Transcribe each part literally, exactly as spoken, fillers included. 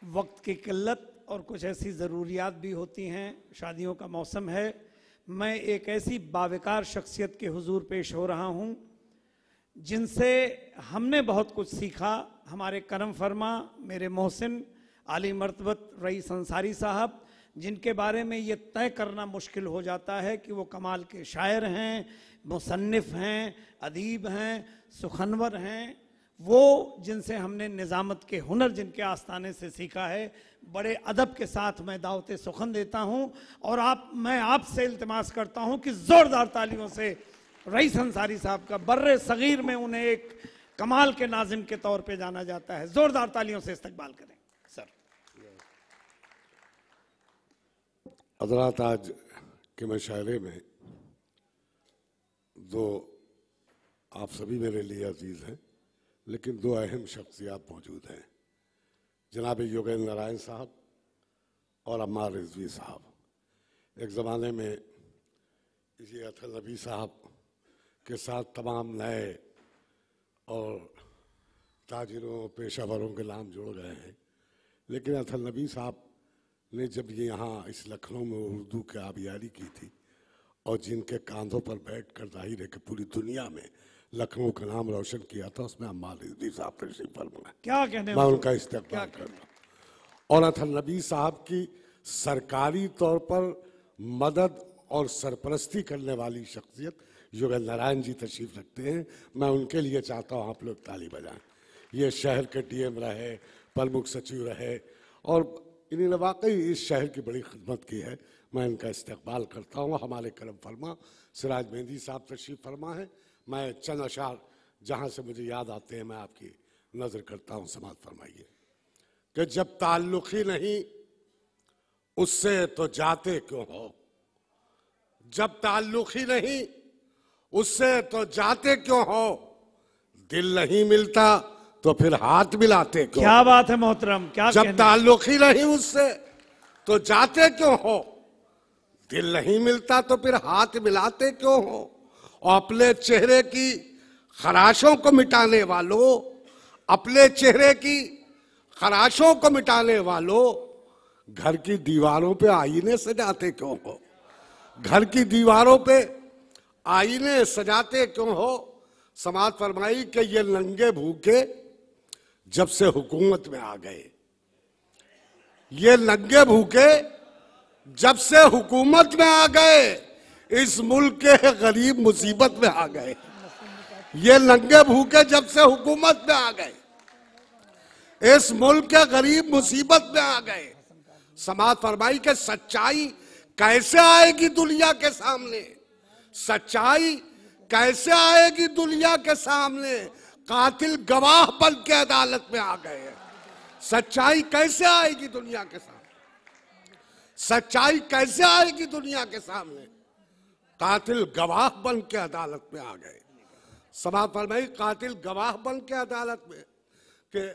वक्त की किल्लत और कुछ ऐसी ज़रूरियात भी होती हैं, शादियों का मौसम है। मैं एक ऐसी बावकार शख्सियत के हुजूर पेश हो रहा हूँ जिनसे हमने बहुत कुछ सीखा। हमारे करम फरमा मेरे मोहसिन आली मर्तबत रईस अंसारी साहब, जिनके बारे में ये तय करना मुश्किल हो जाता है कि वो कमाल के शायर हैं, मुसन्निफ हैं, अदीब हैं, सुखनवर हैं, वो जिनसे हमने निज़ामत के हुनर जिनके आस्थाने से सीखा है। बड़े अदब के साथ मैं दावत सुखन देता हूँ और आप मैं आपसे इल्तिमास करता हूँ कि ज़ोरदार तालियों से रईस अंसारी साहब का, बर्रे सगीर में उन्हें एक कमाल के नाज़िम के तौर पे जाना जाता है, ज़ोरदार तालियों से इस्तकबाल करें सर। हज़रात, आज के मुशायरे में दो आप सभी मेरे लिए अजीज़ हैं, लेकिन दो अहम शख्सियात मौजूद हैं, जनाब योगेंद्र नारायण साहब और अम्मार रिजवी साहब। एक ज़माने में इसी अथल नबी साहब के साथ तमाम नए और ताजिरों पेशावरों के नाम जुड़ गए हैं, लेकिन अथल नबी साहब ने जब ये यहाँ इस लखनऊ में उर्दू की आबियारी की थी और जिनके कांधों पर बैठ कर जाहिर है कि पूरी दुनिया में लखनऊ का नाम रोशन किया था, उसमें अम्मार रिजवी साहब तशरीफ फरमा। क्या कहने, मैं उनका इस्तेमाल करता हूँ। और अथल नबी साहब की सरकारी तौर पर मदद और सरपरस्ती करने वाली शख्सियत योगेंद्र नारायण जी तशरीफ रखते हैं। मैं उनके लिए चाहता हूँ आप लोग ताली बजाएं। ये शहर के डी एम रहे, प्रमुख सचिव रहे और इन्होंने वाकई इस शहर की बड़ी खिदमत की है। मैं इनका इस्तकबाल करता हूँ। हमारे करम फरमा सिराज मेहंदी साहब तशरीफ फरमा है। मैं चंद अशार जहाँ से मुझे याद आते हैं मैं आपकी नज़र करता हूँ। समात फरमाइए कि जब ताल्लुक़ ही नहीं उससे तो जाते क्यों हो, जब ताल्लुक़ ही नहीं उससे तो जाते क्यों हो, दिल नहीं मिलता तो फिर हाथ मिलाते क्यों। क्या बात है मोहतरम, क्या जब ताल्लुक़ ही नहीं उससे तो जाते क्यों हो, दिल नहीं मिलता तो फिर हाथ मिलाते क्यों हो। और अपने चेहरे की खराशों को मिटाने वालों, अपने चेहरे की खराशों को मिटाने वालों, घर की दीवारों पे आईने सजाते क्यों हो, घर की दीवारों पे आईने सजाते क्यों हो। समात फरमाई कि ये नंगे भूखे जब से हुकूमत में आ गए, ये नंगे भूखे जब से हुकूमत में आ गए, इस मुल्क के गरीब मुसीबत में आ गए। ये नंगे भूखे जब से हुकूमत में आ गए, इस मुल्क के गरीब मुसीबत में आ गए। समात फरमाई के सच्चाई कैसे आएगी दुनिया के सामने, सच्चाई कैसे आएगी दुनिया के सामने, कातिल गवाह बन के अदालत में आ गए हैं। सच्चाई कैसे आएगी दुनिया के सामने, सच्चाई कैसे आएगी दुनिया के सामने, कातिल गवाह बन के अदालत में आ गए। समात फरमाई कातिल गवाह बन के अदालत में कि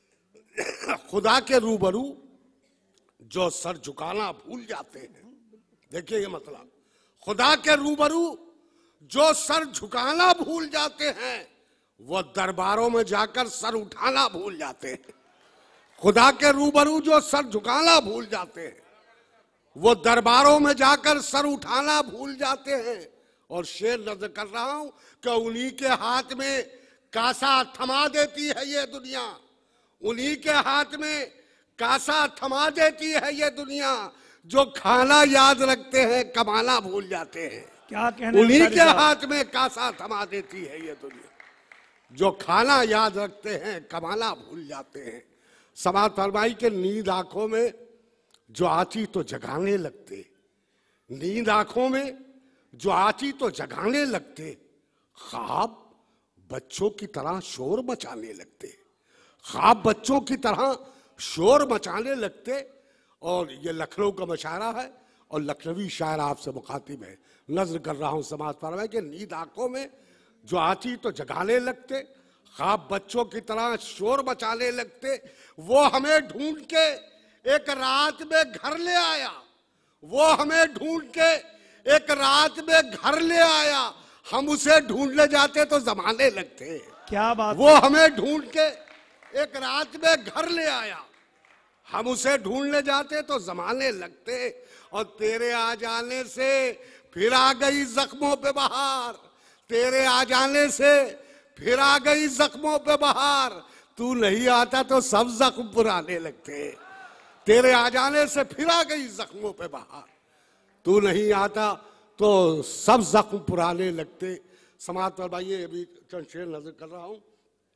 खुदा के रूबरू जो सर झुकाना भूल जाते हैं। देखिए ये मतलब, खुदा के रूबरू जो सर झुकाना भूल जाते हैं वो दरबारों में जाकर सर उठाना भूल जाते हैं। खुदा के रूबरू जो सर झुकाना भूल जाते हैं वो दरबारों में जाकर सर उठाना भूल जाते हैं। और शेर नजर कर रहा हूं कि उन्हीं के हाथ में कासा थमा देती है ये दुनिया, उन्हीं के हाथ में कासा थमा देती है ये दुनिया, जो खाना याद रखते हैं कमाना भूल जाते हैं। क्या कहने, उन्हीं के हाथ में कासा थमा देती है ये दुनिया, जो खाना याद रखते हैं कमाना भूल जाते हैं। समात फरमाई के नींद आंखों में जो आती तो जगाने लगते, नींद आंखों में जो आती तो जगाने लगते, ख्वाब बच्चों की तरह शोर मचाने लगते, ख्वाब बच्चों की तरह शोर मचाने लगते। और ये लखनऊ का मुशायरा है और लखनवी शायर आपसे मुखातिब है। नजर कर रहा हूं समात फरमाई के नींद आंखों में जो आती तो जगाने लगते, ख्वाब बच्चों की तरह शोर मचाने लगते। वो हमें ढूंढ के एक रात में घर ले आया, वो हमें ढूंढ के एक रात में घर ले आया, हम उसे ढूंढने जाते तो जमाने लगते। क्या बात, वो हमें ढूंढ के एक रात में घर ले आया, हम उसे ढूंढने जाते तो जमाने लगते, और तेरे आ जाने से फिर आ गई जख्मों पे बहार, तेरे आ जाने से फिर आ गई जख्मों पे बहार, तू नहीं आता तो सब जख्म पुराने लगते, तेरे आ जाने से फिर आ गई जख्मों पे बहार, तू नहीं आता तो सब जख्म पुराने लगते। समाज पर भाई अभी चंद शेर नजर कर रहा हूं।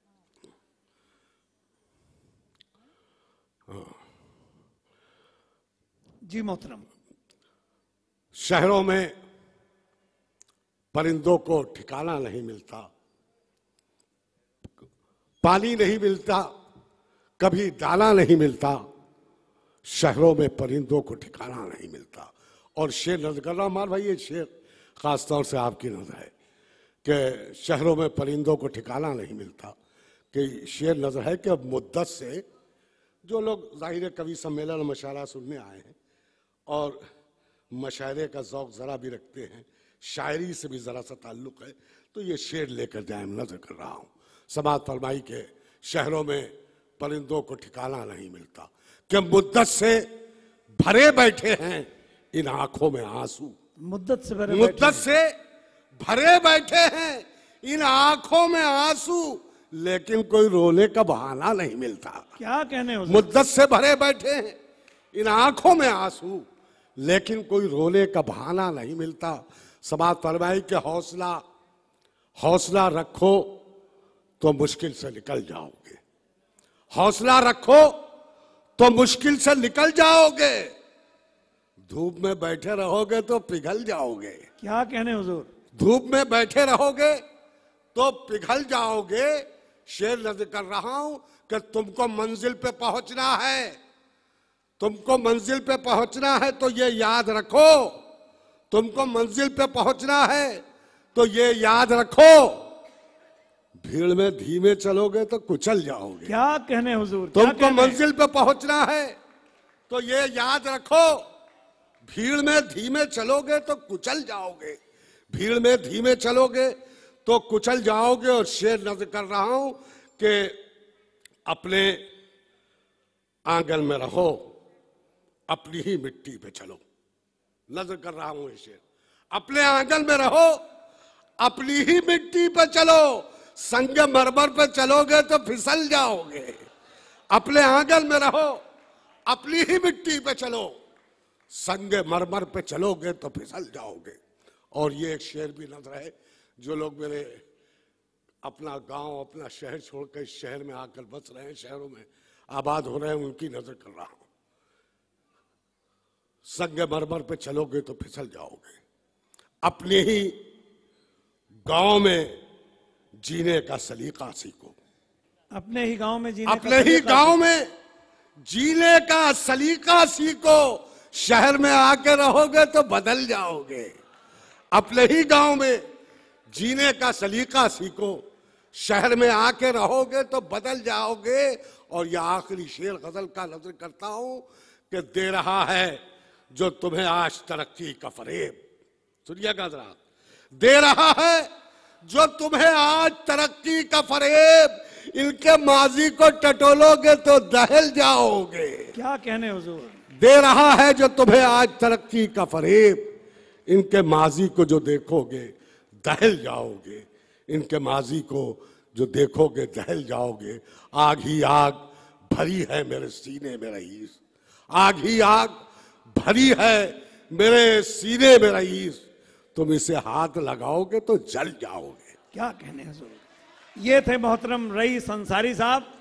जी मोहतरम। शहरों में परिंदों को ठिकाना नहीं मिलता, पानी नहीं मिलता, कभी दाना नहीं मिलता, शहरों में परिंदों को ठिकाना नहीं मिलता। और शेर नजर कर रहा हूं मार भाई, ये शेर खासतौर से आपकी नजर है कि शहरों में परिंदों को ठिकाना नहीं मिलता, कि शेर नजर है कि अब मुद्दत से जो लोग जाहिर कवि सम्मेलन मशायरा सुनने आए हैं और मशायरे का ज़ौक़ ज़रा भी रखते हैं, शायरी से भी ज़रा सा ताल्लुक़ है, तो ये शेर लेकर जाए नजर कर रहा हूँ। समाज फरमाई के शहरों में परिंदों को ठिकाना नहीं मिलता कि मुद्दत से भरे बैठे हैं इन आंखों में आंसू, मुद्दत से भरे मुद्दत से भरे बैठे हैं इन आंखों में आंसू, लेकिन कोई रोने का बहाना नहीं मिलता। क्या कहने हो? मुद्दत से भरे बैठे हैं इन आंखों में आंसू, लेकिन कोई रोने का बहाना नहीं मिलता। समाज फरमाई के हौसला हौसला रखो तो मुश्किल से निकल जाओगे, हौसला रखो तो मुश्किल से निकल जाओगे, धूप में बैठे रहोगे तो पिघल जाओगे। क्या कहने हुजूर? धूप में बैठे रहोगे तो पिघल जाओगे। शेर नजर कर रहा हूं कि तुमको मंजिल पे पहुंचना है, तुमको मंजिल पे पहुंचना है तो ये याद रखो, तुमको मंजिल पे पहुंचना है तो ये याद रखो, भीड़ में धीमे चलोगे तो कुचल जाओगे। क्या कहने हुजूर? तुमको मंजिल पे पहुंचना है तो ये याद रखो, भीड़ में धीमे चलोगे तो कुचल जाओगे, भीड़ में धीमे चलोगे तो कुचल जाओगे। और शेर नजर कर रहा हूं कि अपने आंगन में रहो, अपनी ही मिट्टी पे चलो। नजर कर रहा हूं ये शेर, अपने आंगन में रहो, अपनी ही मिट्टी पे चलो, संग मरमर पे चलोगे तो फिसल जाओगे। अपने आंगन में रहो, अपनी ही मिट्टी पे चलो, संग मरमर पे चलोगे तो फिसल जाओगे। और ये एक शेर भी नजर है, जो लोग मेरे अपना गांव अपना शहर छोड़कर इस शहर में आकर बस रहे हैं, शहरों में आबाद हो रहे हैं, उनकी नजर कर रहा हूं। संग मरमर पे चलोगे तो फिसल जाओगे, अपने ही गांव में जीने का सलीका सीखो, अपने ही गांव में जीने अपने ही गांव में जीने का सलीका सीखो, शहर में आके रहोगे तो बदल जाओगे। अपने ही गांव में जीने का सलीका सीखो, शहर में आके रहोगे तो बदल जाओगे। और यह आखिरी शेर गजल का नजर करता हूं कि दे रहा है जो तुम्हें आज तरक्की का फरेब, सुनिएगा जरा, दे रहा है जो तुम्हें आज तरक्की का फरेब, इनके माजी को टटोलोगे तो दहल जाओगे। क्या कहने हुजूर? दे रहा है जो तुम्हें आज तरक्की का फरेब, इनके माजी को जो देखोगे दहल जाओगे, इनके माजी को जो देखोगे दहल जाओगे। आग ही आग भरी है मेरे सीने में रईस, आग ही आग भरी है मेरे सीने में रईस, तुम इसे हाथ लगाओगे तो जल जाओगे। क्या कहने हुजूर? ये थे मोहतरम रईस अंसारी साहब।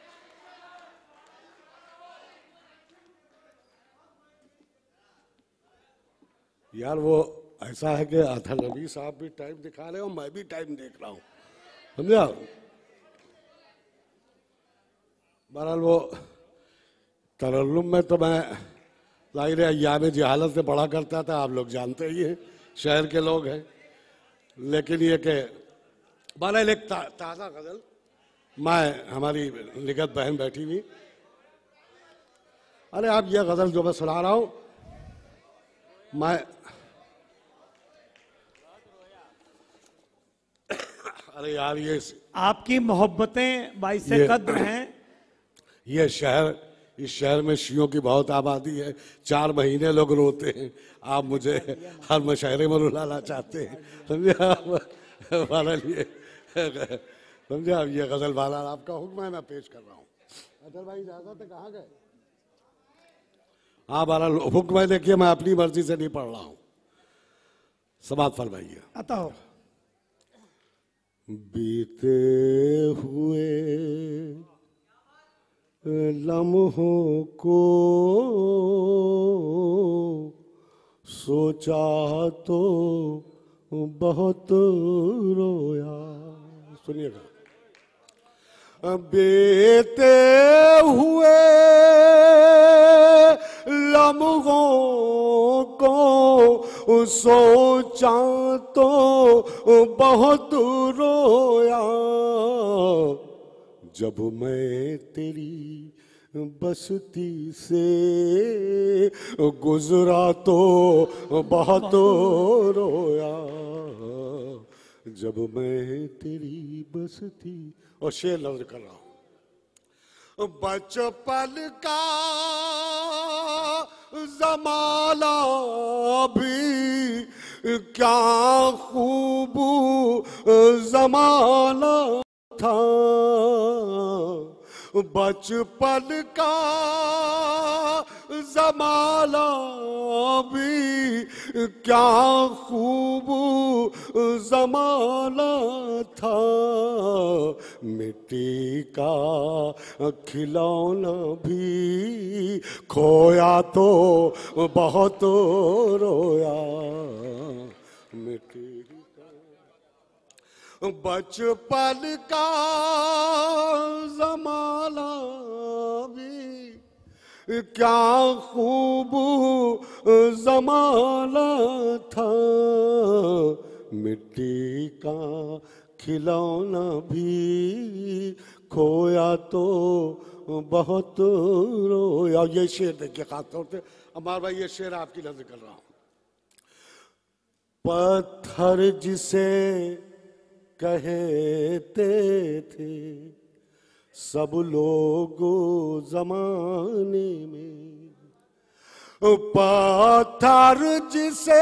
यार वो ऐसा है कि अथर नबी साहब भी टाइम दिखा रहे हो, मैं भी टाइम देख रहा हूं, समझा। बहरहाल वो तरल्लुम में तो मैं जाहिर है अय्याम जहालत से पढ़ा करता था, आप लोग जानते ही हैं, शहर के लोग हैं। लेकिन ये कि बहरहाल एक ता, ताज़ा गजल, मैं हमारी लिखत बहन बैठी हुई, अरे आप ये गजल जो मैं सुना रहा हूं, मैं अरे यार ये आपकी मोहब्बतें बाइसे कद्र हैं, ये शहर इस शहर में शियों की बहुत आबादी है, चार महीने लोग रोते हैं, आप मुझे हर मुशायरे में रुलाना चाहते हैं, समझे आप? हमारे लिए समझे आप, ये गजल वाला आपका हुक्म है, मैं पेश कर रहा हूँ। अदर भाई इजाजत है, कहाँ गए? हाँ बारा हुक्म है, देखिए मैं अपनी मर्जी से नहीं पढ़ रहा हूँ, समाप्त फरमाइए। आता हो। बीते हुए लम्हों को सोचा तो बहुत रोया। सुनिएगा। बीते हुए लम्हों को सोचा तो बहुत रोया, जब मैं तेरी बस्ती से गुजरा तो बहुत रोया, जब मैं तेरी बस्ती। और शेर नजर कर रहा हूं। बचपन का जमाना भी क्या खूब जमाना था, बचपन का जमाना भी क्या खूब जमाना था, मिट्टी का खिलौना भी खोया तो बहुत रोया, मिट्टी बचपन का जमाना भी क्या खूब जमाना था, मिट्टी का खिलौना भी खोया तो बहुत रोया। ये शेर देखिए खास तौर से अमर भाई, ये शेर आपकी नजर कर रहा हूं। पत्थर जिसे कहते थे सब लोग जमाने में, पत्थर जिसे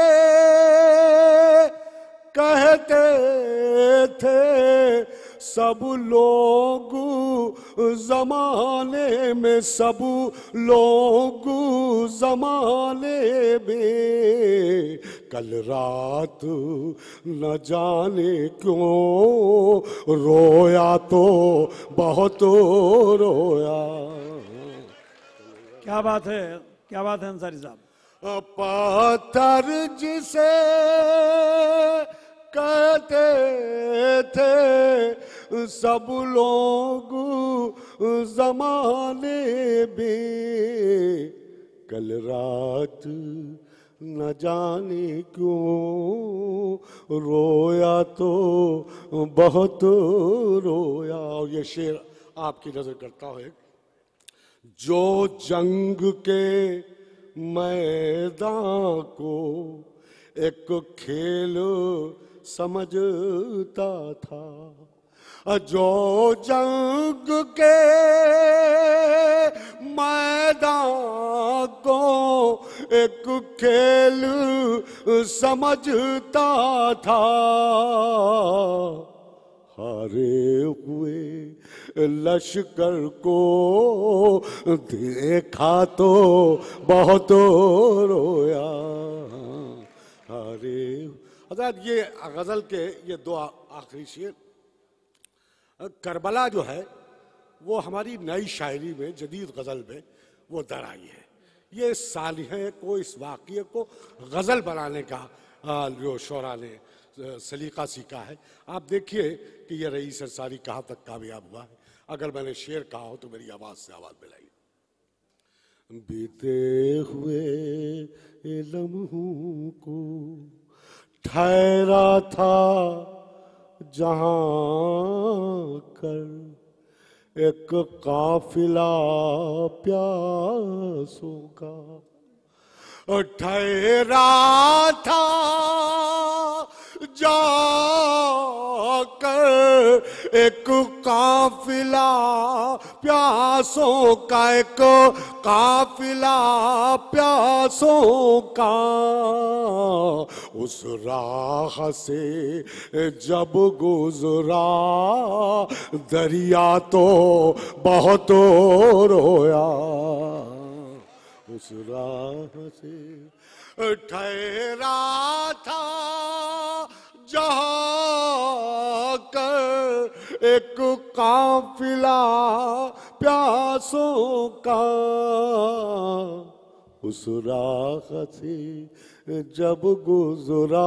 कहते थे सब लोग जमाने में, सब लोग जमाने में, कल रात न जाने क्यों रोया तो बहुत रोया। क्या बात है, क्या बात है अंसारी साहब। पत्थर जिसे कहते थे सब लोग जमाने में, कल रात न जाने क्यों रोया तो बहुत रोया। और ये शेर आपकी नजर करता है। जो जंग के मैदान को एक खेल समझता था, जो जंग के मैदान को एक खेल समझता था, हारे हुए लश्कर को देखा तो बहुत रोया, हारे। हज़रत ये गजल के ये दो आखिरी शेर, करबला जो है वो हमारी नई शायरी में, जदीद गजल में वो दर आई है। ये सालिहे को, इस वाक़ये को गजल बनाने का जो शोरा ने सलीका सीखा है। आप देखिए कि ये रईस अंसारी कहाँ तक कामयाब हुआ है। अगर मैंने शेर कहा हो तो मेरी आवाज से आवाज मिलाई। बीते हुए लम्हों को ठहरा था जहां कर एक काफिला प्यासों का, ठहरा था जाकर एक काफिला प्यासों का, एक काफिला प्यासों का, उस राह से जब गुजरा दरिया तो बहुत रोया। उस राह से ठहरा था जहाँ कर एक काफिला प्यासों का, उस राह से जब गुजरा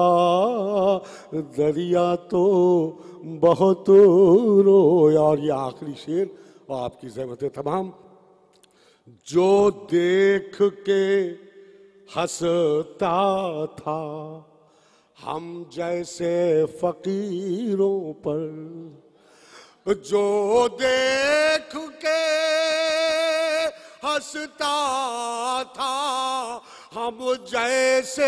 दरिया तो बहुत रोया। और ये आखिरी शेर और आपकी ज़हमत तमाम। जो देख के हंसता था हम जैसे फकीरों पर, जो देख के हंसता था हम जैसे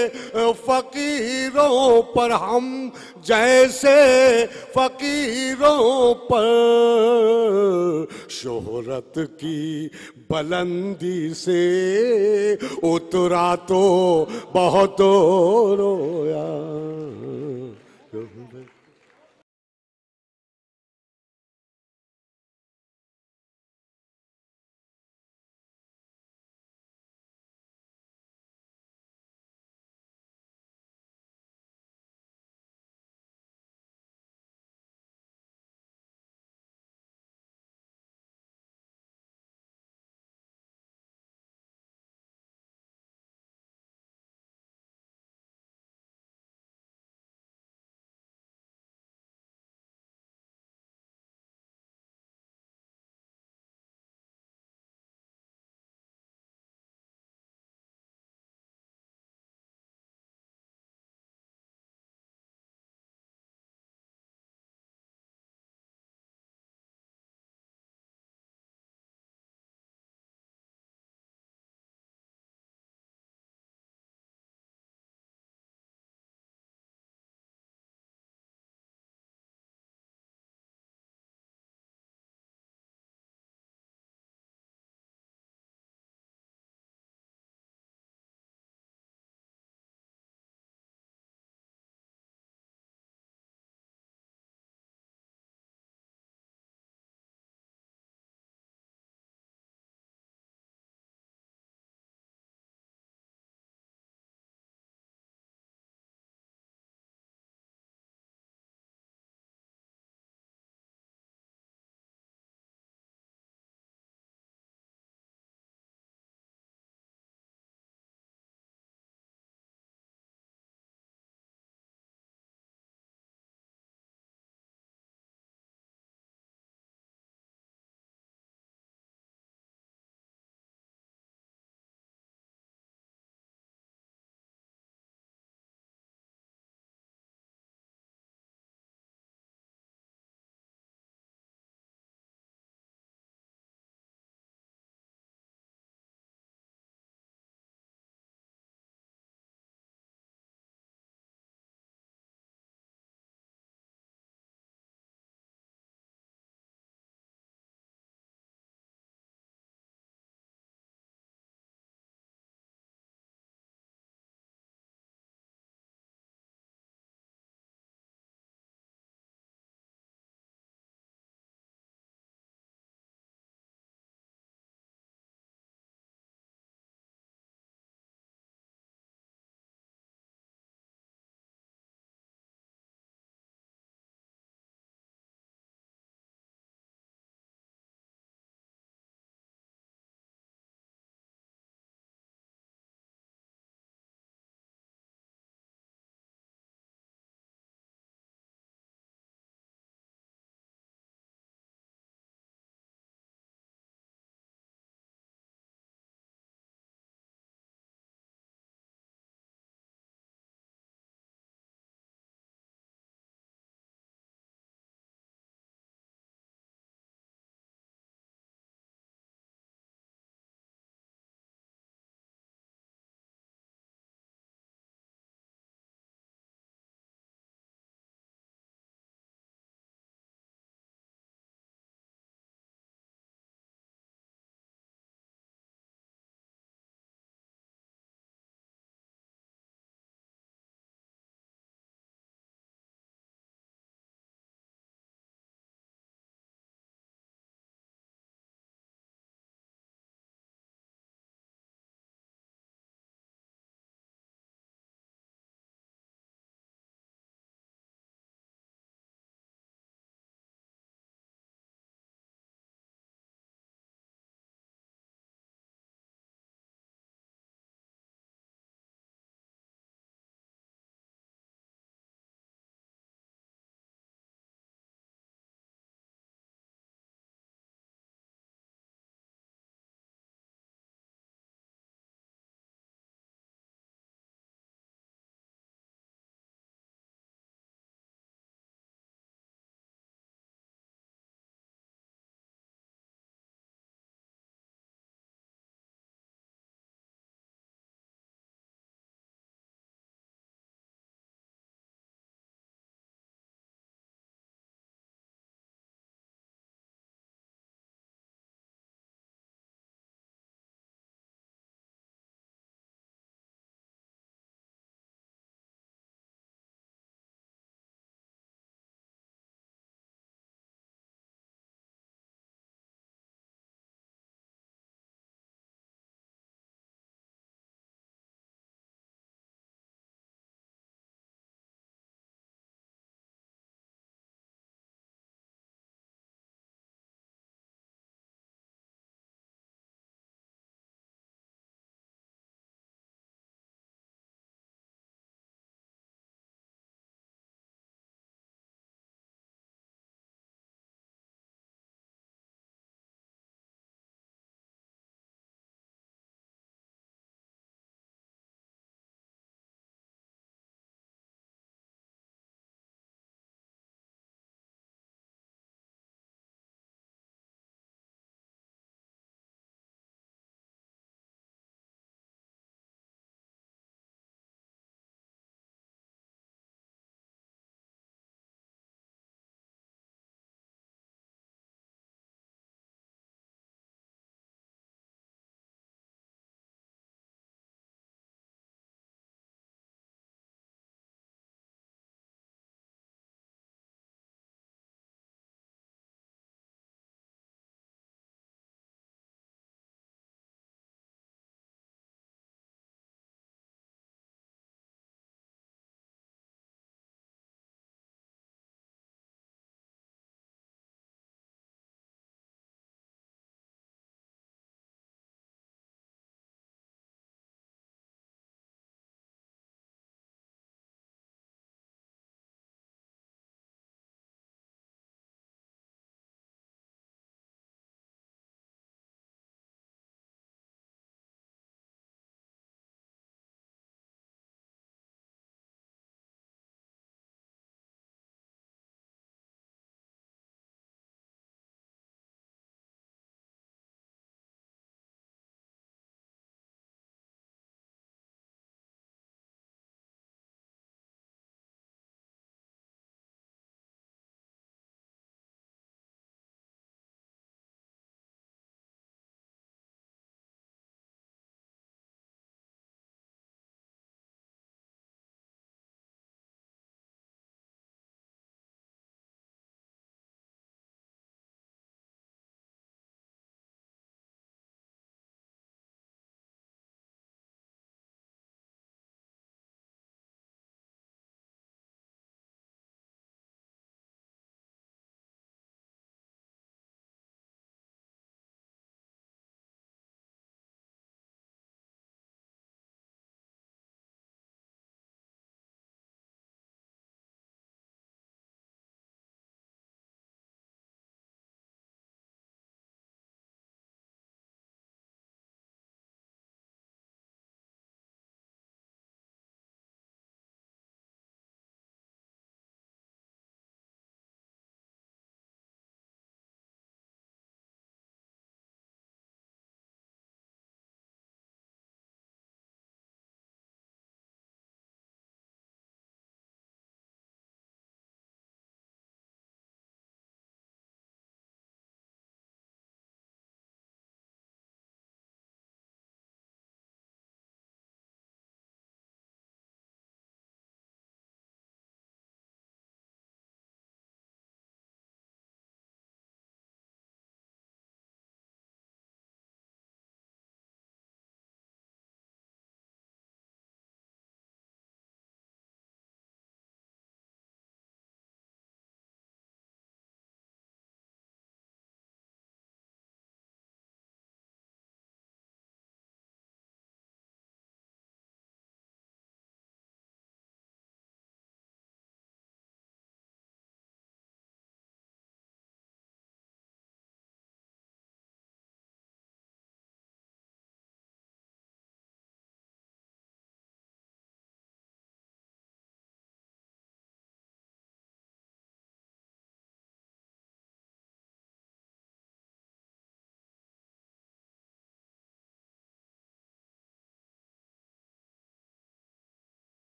फकीरों पर, हम जैसे फकीरों पर, शोहरत की बुलंदी से उतरा तो बहुत रोया।